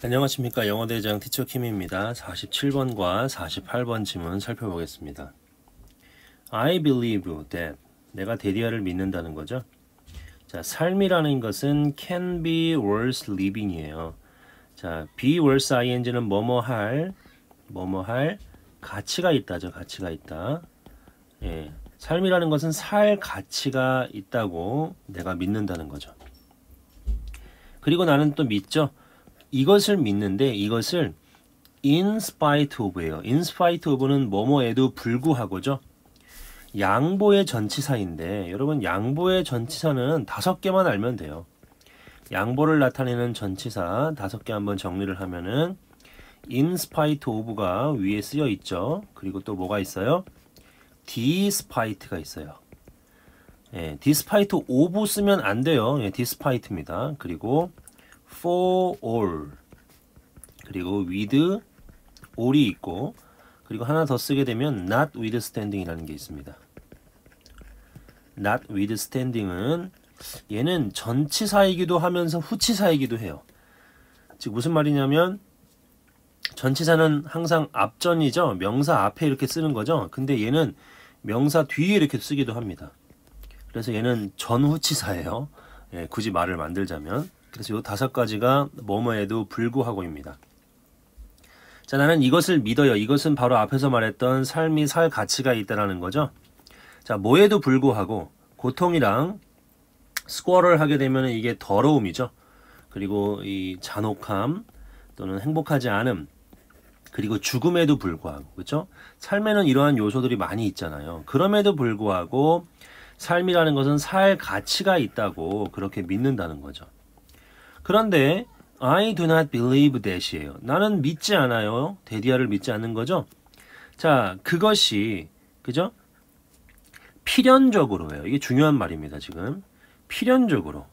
안녕하십니까. 영어대장 티처 킴입니다. 47번과 48번 지문 살펴보겠습니다. I believe that. 내가 데디아를 믿는다는 거죠. 자, 삶이라는 것은 can be worth living이에요. 자, be worth ing는 뭐뭐 할 가치가 있다죠. 가치가 있다. 예, 삶이라는 것은 살 가치가 있다고 내가 믿는다는 거죠. 그리고 나는 또 믿죠. 이것을 믿는데 이것을 in spite of예요. in spite of는 뭐뭐에도 불구하고죠. 양보의 전치사인데 여러분 양보의 전치사는 5개만 알면 돼요. 양보를 나타내는 전치사 5개 한번 정리를 하면은 in spite of가 위에 쓰여 있죠. 그리고 또 뭐가 있어요? despite가 있어요. 예, despite of 쓰면 안 돼요. 예, despite입니다. 그리고 for all 그리고 with all이 있고 그리고 하나 더 쓰게 되면 not withstanding이라는 게 있습니다. not withstanding은 얘는 전치사이기도 하면서 후치사이기도 해요. 즉 무슨 말이냐면 전치사는 항상 앞전이죠. 명사 앞에 이렇게 쓰는 거죠. 근데 얘는 명사 뒤에 이렇게 쓰기도 합니다. 그래서 얘는 전후치사예요. 예, 굳이 말을 만들자면. 그래서 이 5가지가 뭐뭐에도 불구하고입니다. 자, 나는 이것을 믿어요. 이것은 바로 앞에서 말했던 삶이 살 가치가 있다라는 거죠. 자, 뭐에도 불구하고 고통이랑 스쿼어를 하게 되면 이게 더러움이죠. 그리고 이 잔혹함 또는 행복하지 않음 그리고 죽음에도 불구하고 그렇죠? 삶에는 이러한 요소들이 많이 있잖아요. 그럼에도 불구하고 삶이라는 것은 살 가치가 있다고 그렇게 믿는다는 거죠. 그런데 I do not believe that이에요. 나는 믿지 않아요. 데디아를 믿지 않는 거죠. 자, 그것이 그죠? 필연적으로예요. 이게 중요한 말입니다. 지금 필연적으로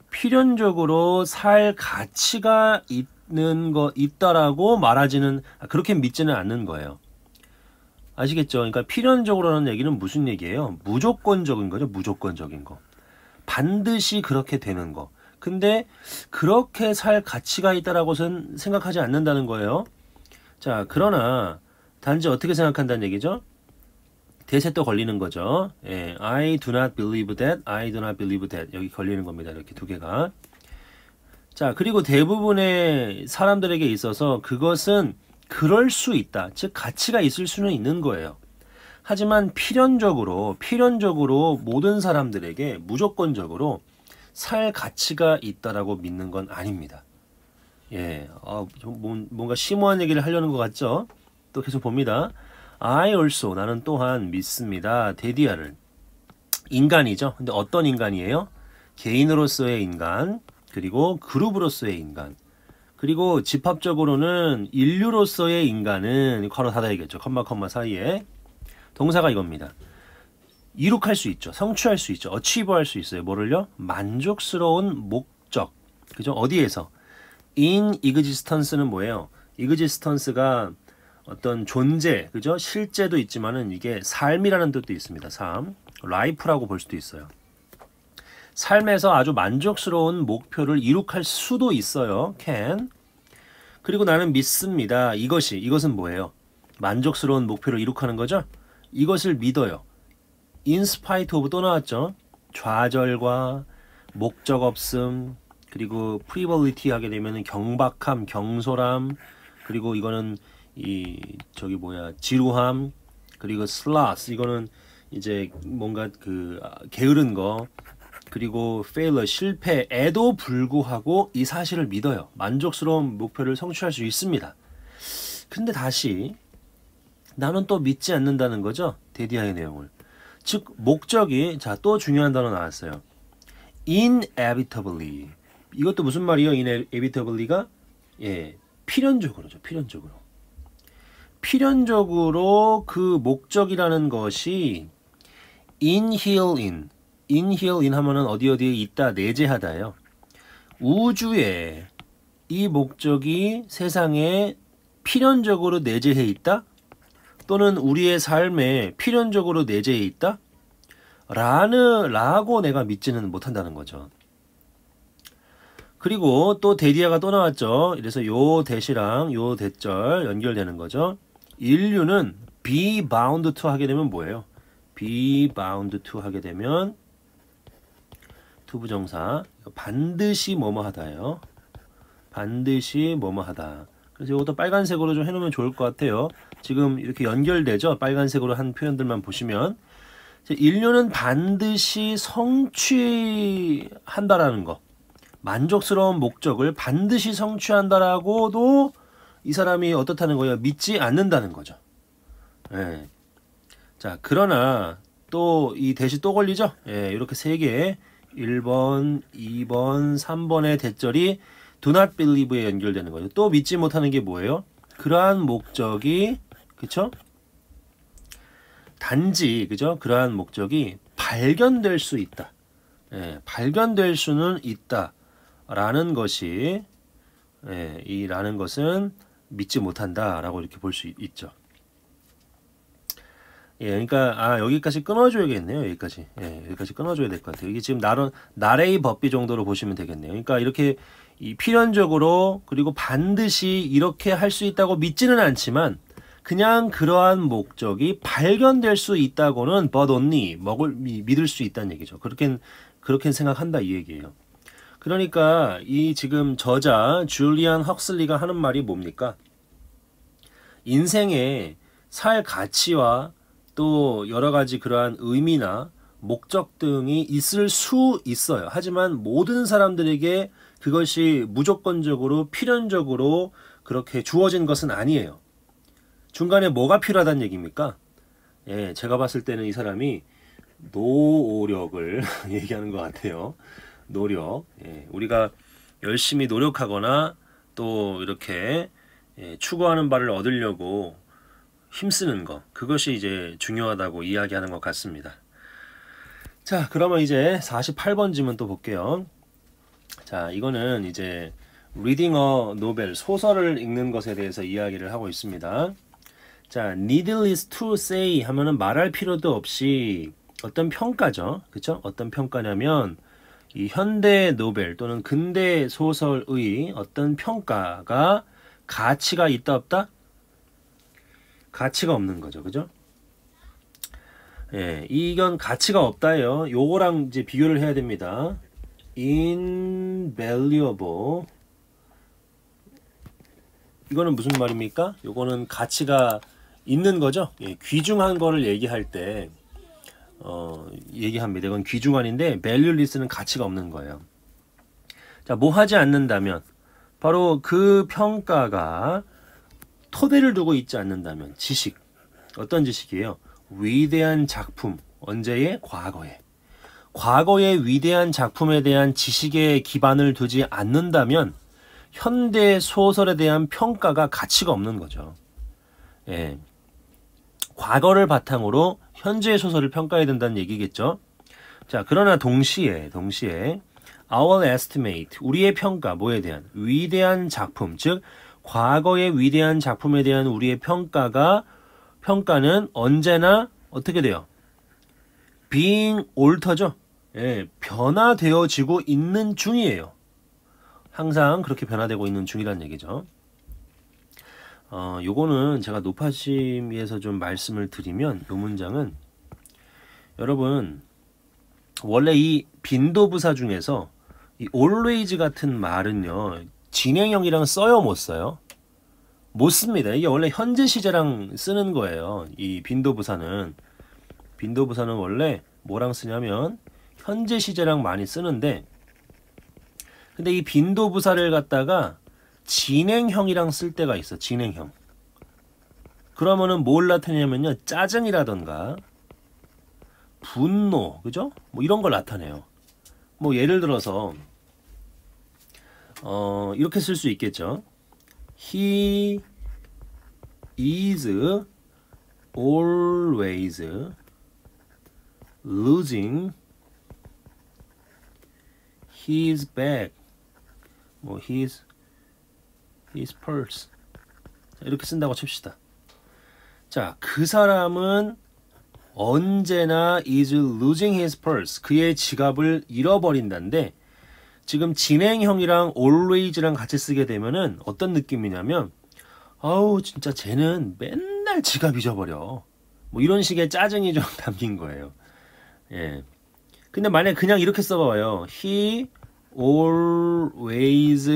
살 가치가 있다라고 말하지는 그렇게 믿지는 않는 거예요. 아시겠죠? 그러니까 필연적으로라는 얘기는 무슨 얘기예요? 무조건적인 거죠. 무조건적인 거. 반드시 그렇게 되는 거. 근데 그렇게 살 가치가 있다라고는 생각하지 않는다는 거예요. 자, 그러나 단지 어떻게 생각한다는 얘기죠? 대세 또 걸리는 거죠. 예, I do not believe that, I do not believe that 여기 걸리는 겁니다. 이렇게 2개가. 자, 그리고 대부분의 사람들에게 있어서 그것은 그럴 수 있다. 즉 가치가 있을 수는 있는 거예요. 하지만 필연적으로 모든 사람들에게 무조건적으로 살 가치가 있다라고 믿는 건 아닙니다. 예, 뭔가 심오한 얘기를 하려는 것 같죠? 또 계속 봅니다. I also 나는 또한 믿습니다. 데디아를 인간이죠. 근데 어떤 인간이에요? 개인으로서의 인간 그리고 그룹으로서의 인간 그리고 집합적으로는 인류로서의 인간은 괄호 닫아야겠죠. 컴마 사이에 동사가 이겁니다. 이룩할 수 있죠. 성취할 수 있죠. 어치브할 수 있어요. 뭐를요? 만족스러운 목적. 그죠? 어디에서? in existence는 뭐예요? existence가 어떤 존재, 그죠? 실제도 있지만은 이게 삶이라는 뜻도 있습니다. 삶. life라고 볼 수도 있어요. 삶에서 아주 만족스러운 목표를 이룩할 수도 있어요. can. 그리고 나는 믿습니다. 이것은 뭐예요? 만족스러운 목표를 이룩하는 거죠? 이것을 믿어요. in spite of 또 나왔죠. 좌절과 목적 없음 그리고 frivolity 하게 되면 경박함, 경솔함 그리고 이거는 지루함 그리고 sloth 이거는 이제 뭔가 게으른 거 그리고 failure 실패에도 불구하고 이 사실을 믿어요. 만족스러운 목표를 성취할 수 있습니다. 근데 다시 나는 또 믿지 않는다는 거죠. 데디아의 내용을. 즉 목적이 또 중요한 단어 나왔어요. inevitably 이것도 무슨 말이에요? inevitably가 예, 필연적으로죠. 필연적으로 그 목적이라는 것이 inherent 하면은 어디에 있다 내재하다예요. 우주에 이 목적이 세상에 필연적으로 내재해 있다? 또는 우리의 삶에 필연적으로 내재해 있다? 라고 내가 믿지는 못한다는 거죠. 그리고 또 데디아가 또 나왔죠. 그래서 요 대시랑 요 대절 연결되는 거죠. 인류는 be bound to 하게 되면 뭐예요? be bound to 하게 되면 투부정사 반드시 뭐뭐 하다예요. 반드시 뭐뭐 하다. 그래서 이것도 빨간색으로 좀 해놓으면 좋을 것 같아요. 지금 이렇게 연결되죠. 빨간색으로 한 표현들만 보시면 인류는 반드시 성취한다라는 거. 만족스러운 목적을 반드시 성취한다라고도 이 사람이 어떻다는 거예요? 믿지 않는다는 거죠. 예. 자, 그러나 또 이 대시 또 걸리죠? 예, 이렇게 세 개, 1번, 2번, 3번의 대절이 do not believe에 연결되는 거죠. 또 믿지 못하는 게 뭐예요? 그러한 목적이, 그쵸? 단지, 그죠? 그러한 목적이 발견될 수 있다. 예, 발견될 수는 있다. 라는 것이, 예, 이 라는 것은 믿지 못한다. 라고 이렇게 볼 수 있죠. 예, 그러니까 여기까지 끊어줘야겠네요. 여기까지. 예, 여기까지 끊어줘야 될 것 같아요. 이게 지금 나레이 법비 정도로 보시면 되겠네요. 그러니까 이렇게 필연적으로 그리고 반드시 이렇게 할 수 있다고 믿지는 않지만 그냥 그러한 목적이 발견될 수 있다고는 but only 믿을 수 있다는 얘기죠. 그렇게 생각한다 이 얘기예요. 그러니까 이 지금 저자 줄리안 헉슬리가 하는 말이 뭡니까? 인생에 살 가치와 또 여러 가지 그러한 의미나 목적 등이 있을 수 있어요. 하지만 모든 사람들에게 그것이 무조건적으로 필연적으로 그렇게 주어진 것은 아니에요. 중간에 뭐가 필요하다는 얘기입니까? 예, 제가 봤을 때는 이 사람이 노력을 얘기하는 것 같아요. 노력. 예, 우리가 열심히 노력하거나 또 이렇게 추구하는 바를 얻으려고 힘쓰는 거, 그것이 이제 중요하다고 이야기하는 것 같습니다. 자, 그러면 이제 48번쯤은 또 볼게요. 자, 이거는 이제 reading a novel, 소설을 읽는 것에 대해서 이야기를 하고 있습니다. 자, needless to say 하면은 말할 필요도 없이 어떤 평가죠. 그쵸? 어떤 평가냐면 이 현대 노벨 또는 근대 소설의 어떤 평가가 가치가 있다 없다? 가치가 없는 거죠. 그죠? 예, 이건 가치가 없다예요. 요거랑 이제 비교를 해야 됩니다. invaluable. 이거는 무슨 말입니까? 요거는 가치가 있는 거죠. 예, 귀중한 거를 얘기할 때 얘기합니다. 이건 귀중한인데 valueless는 가치가 없는 거예요. 자, 뭐 하지 않는다면 바로 그 평가가 토대를 두고 있지 않는다면 지식, 어떤 지식이에요? 위대한 작품, 언제의? 과거에. 과거의 위대한 작품에 대한 지식에 기반을 두지 않는다면 현대 소설에 대한 평가가 가치가 없는 거죠. 예. 과거를 바탕으로 현재의 소설을 평가해야 된다는 얘기겠죠. 자, 그러나 동시에 our estimate, 우리의 평가, 뭐에 대한? 위대한 작품, 즉 과거의 위대한 작품에 대한 우리의 평가는 언제나 어떻게 돼요? being alter죠. 예, 변화되어지고 있는 중이에요. 항상 그렇게 변화되고 있는 중이란 얘기죠. 요거는 제가 높아심에서 좀 말씀을 드리면 요 문장은 여러분 원래 이 빈도부사 중에서 이 always 같은 말은요 진행형이랑 써요 못 써요? 못 씁니다. 이게 원래 현재 시제랑 쓰는 거예요. 이 빈도부사는 원래 뭐랑 쓰냐면 현재 시제랑 많이 쓰는데 근데 이 빈도부사를 갖다가 진행형이랑 쓸 때가 있어. 진행형. 그러면은 뭘 나타내냐면요. 짜증이라던가 분노, 그죠? 뭐 이런 걸 나타내요. 뭐 예를 들어서 이렇게 쓸 수 있겠죠. He is always losing his bag, 뭐 his purse 이렇게 쓴다고 칩시다. 자, 그 사람은 언제나 is losing his purse, 그의 지갑을 잃어버린다는데 지금 진행형이랑 always랑 같이 쓰게 되면은 어떤 느낌이냐면 아우 진짜 쟤는 맨날 지갑 잊어버려. 뭐 이런 식의 짜증이 좀 담긴 거예요. 예. 근데 만약에 그냥 이렇게 써봐요. He always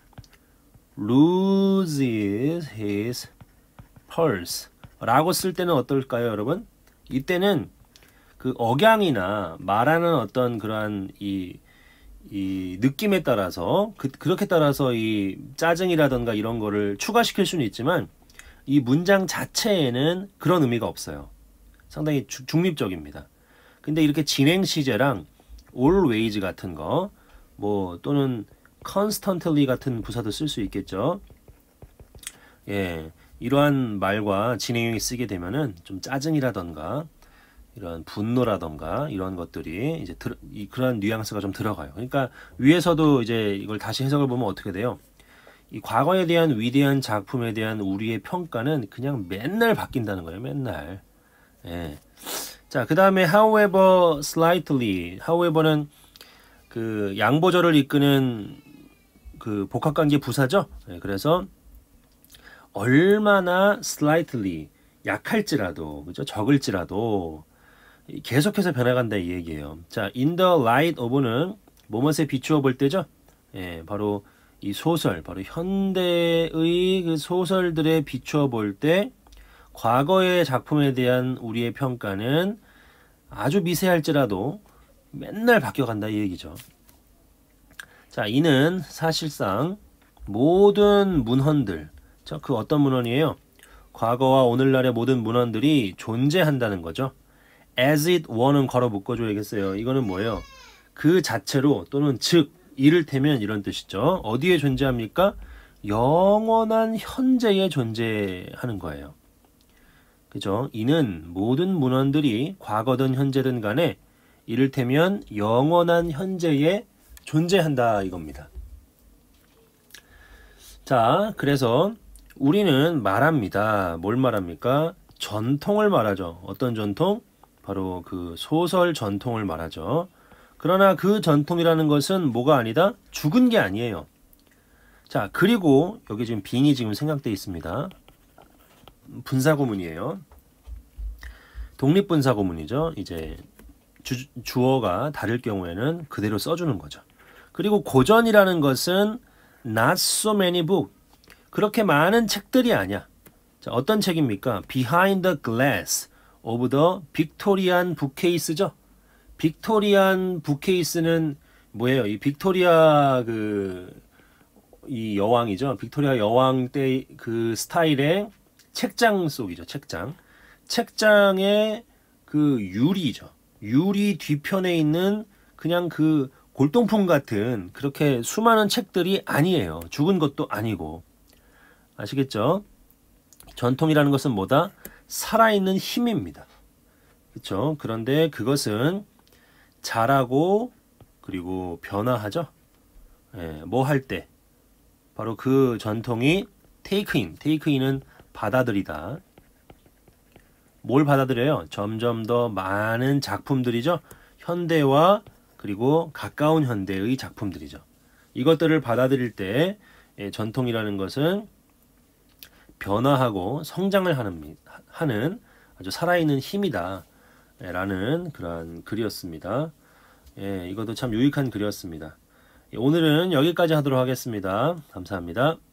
loses his purse 라고 쓸 때는 어떨까요, 여러분? 이때는 그 억양이나 말하는 어떤 그러한 이 느낌에 따라서 그렇게 따라서 이 짜증이라던가 이런 거를 추가시킬 수는 있지만 이 문장 자체에는 그런 의미가 없어요. 상당히 중립적입니다. 근데 이렇게 진행 시제랑 always 같은 거 뭐 또는 constantly 같은 부사도 쓸 수 있겠죠. 예, 이러한 말과 진행형이 쓰게 되면은 좀 짜증이라던가 이런 분노라던가 이런 것들이 이제 그러한 뉘앙스가 좀 들어가요. 그러니까 위에서도 이제 이걸 다시 해석을 보면 어떻게 돼요? 이 과거에 대한 위대한 작품에 대한 우리의 평가는 그냥 맨날 바뀐다는 거예요. 맨날. 예. 자, 그 다음에 however slightly. however는 그 양보절을 이끄는 그 복합관계 부사죠. 예, 그래서 얼마나 slightly 약할지라도 그죠? 적을지라도 계속해서 변해간다 이 얘기예요. 자, in the light of는 뭐뭇에 비추어 볼 때죠. 예, 바로 이 소설, 바로 현대의 그 소설들에 비추어 볼 때 과거의 작품에 대한 우리의 평가는 아주 미세할지라도 맨날 바뀌어간다 이 얘기죠. 자, 이는 사실상 모든 문헌들, 그 어떤 문헌이에요? 과거와 오늘날의 모든 문헌들이 존재한다는 거죠. as it were는 걸어 묶어줘야겠어요. 이거는 뭐예요? 그 자체로 또는 즉 이를테면 이런 뜻이죠. 어디에 존재합니까? 영원한 현재에 존재하는 거예요. 그죠? 이는 모든 문헌들이 과거든 현재든 간에 이를테면 영원한 현재에 존재한다 이겁니다. 자, 그래서 우리는 말합니다. 뭘 말합니까? 전통을 말하죠. 어떤 전통? 바로 그 소설 전통을 말하죠. 그러나 그 전통이라는 것은 뭐가 아니다? 죽은 게 아니에요. 자, 그리고 여기 지금 빙이 지금 생략되어 있습니다. 분사구문이에요. 독립분사구문이죠. 이제 주어가 다를 경우에는 그대로 써주는 거죠. 그리고 고전이라는 것은 not so many book. 그렇게 많은 책들이 아니야. 자, 어떤 책입니까? Behind the Glass of the Victorian Bookcase죠. 빅토리안 북케이스는 뭐예요? 이 빅토리아 이 여왕이죠. 빅토리아 여왕 때 그 스타일의 책장 속이죠. 책장. 책장의 그 유리죠. 유리 뒤편에 있는 그냥 그 골동품 같은 그렇게 수많은 책들이 아니에요. 죽은 것도 아니고. 아시겠죠? 전통이라는 것은 뭐다? 살아있는 힘입니다. 그렇죠? 그런데 그것은 자라고 그리고 변화하죠. 예, 뭐 할 때 바로 그 전통이 take in은 받아들이다. 뭘 받아들여요? 점점 더 많은 작품들이죠. 현대와 그리고 가까운 현대의 작품들이죠. 이것들을 받아들일 때 전통이라는 것은 변화하고 성장을 하는 아주 살아있는 힘이다 라는 그런 글이었습니다. 예, 이것도 참 유익한 글이었습니다. 오늘은 여기까지 하도록 하겠습니다. 감사합니다.